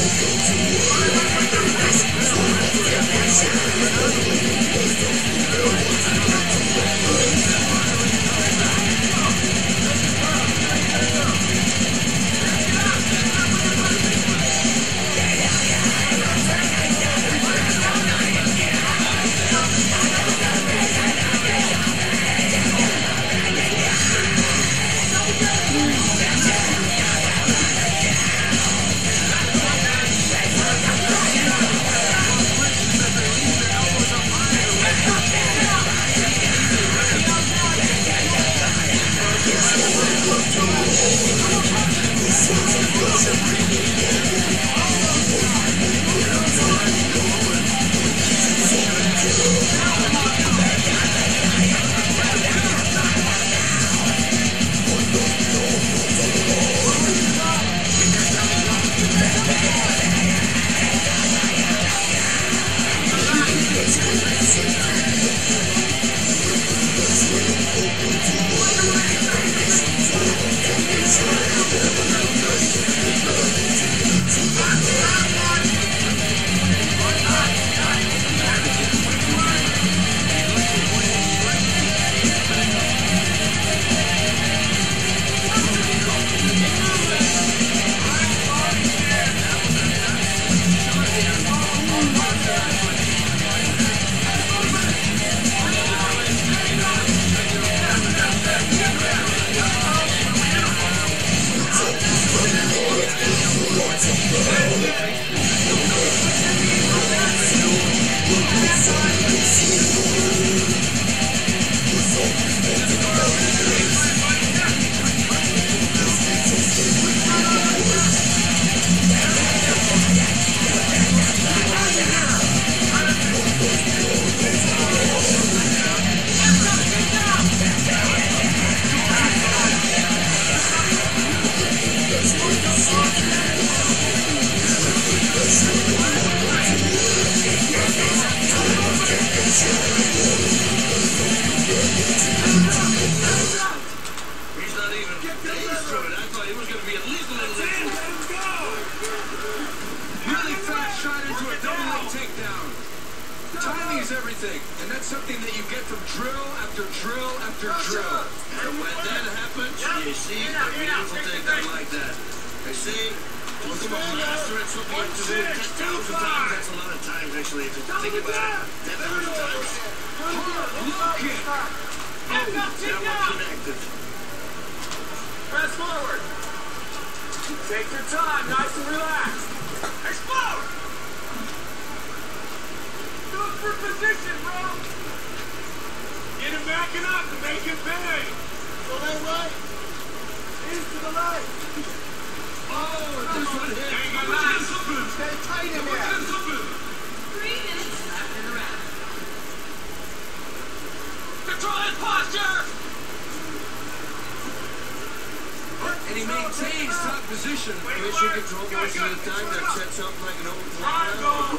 everything, and that's something that you get from drill after drill after drill. And when that happens, you see a beautiful takedown like that. I see, look at my master, it's what we have to do 10,000 times. That's a lot of times, actually, if you think about it. 10,000 times. Hard low kick. Oh, that one connected. Press forward. Take your time, nice and relaxed. Explode! Look for position, bro! Get him backing up and make him big! So that right? East to the right! Oh, this one hit! Stay tight in there! 3 minutes left in the round. Control his posture! And he maintains top position. Mission control most of the time. That sets up like an old plata.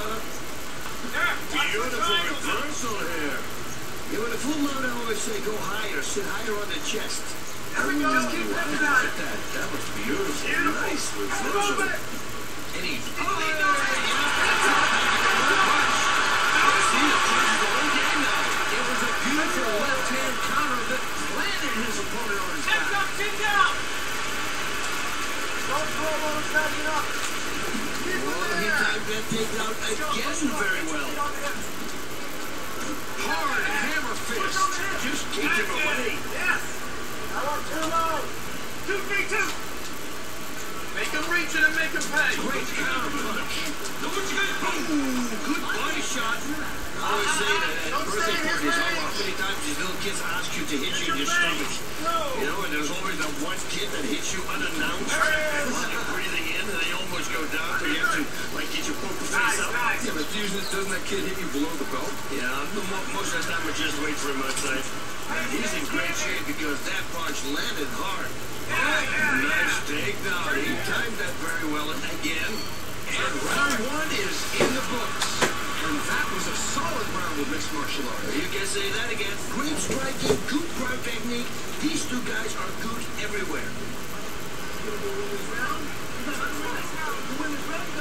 Beautiful reversal here. Yeah, when a full mount, I always say go higher, sit higher on the chest. There we go, keep moving on. That was beautiful. Nice reversal. And he... Oh, yeah. See, it changes the whole game now. It was a beautiful left-hand counter that planted his opponent on his back. Sit down! Don't throw him on his backing up. Well, he timed that takedown again very well. Hard hammer fist. Just keep him away. Yes! I want too low. 2-3-2. Make him reach it and make him pay. Great counter punch. Boom! Good body shot. I always say that at birthday parties, how many times these little kids ask you to hit you in your stomach. You know, and there's always that one kid that hits you unannounced. And you're breathing in and they almost go down, so you have to, like, get your poker face up. Nice. Yeah, but usually doesn't that kid hit you below the belt? Yeah, most of the time I just wait for him outside. And he's in great shape because that punch landed hard. Nice takedown. He timed that very well again. And round one is in the books. And that was a solid round with mixed martial arts. You can say that again. Great striking, good ground technique. These two guys are good everywhere. You want to win this round? You win this round?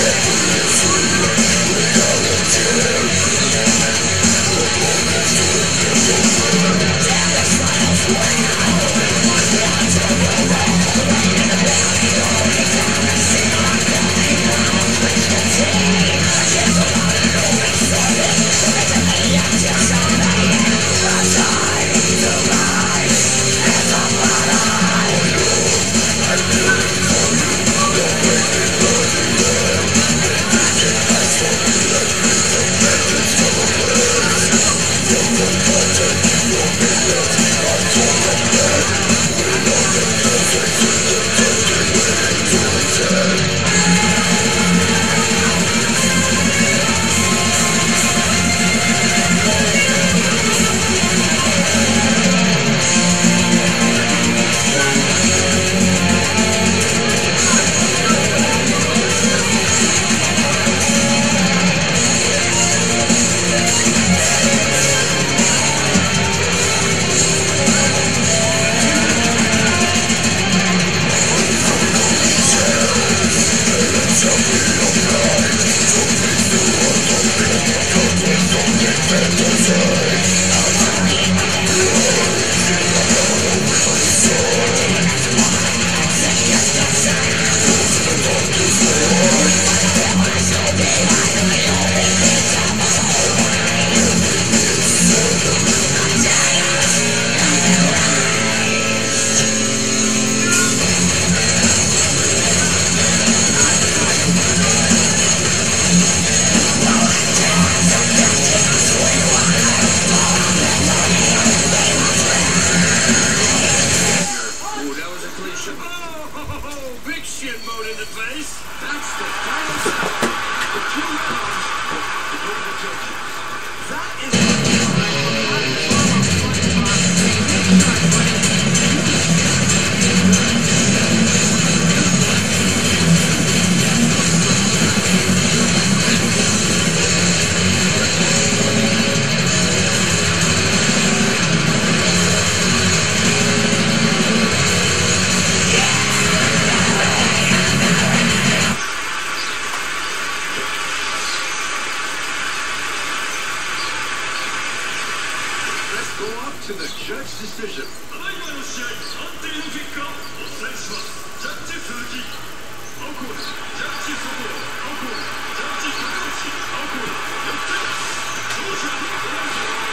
Go up to the judge decision. ただいまの試合、判定の結果をお伝えします。ジャッジ鈴木、青コーナー、ジャッジ外、青コーナー、ジャッジ高橋、青コーナー、よって勝者ドラゴン。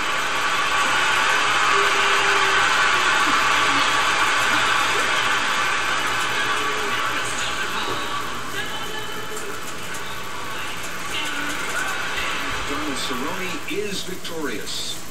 Donald Cerrone is victorious.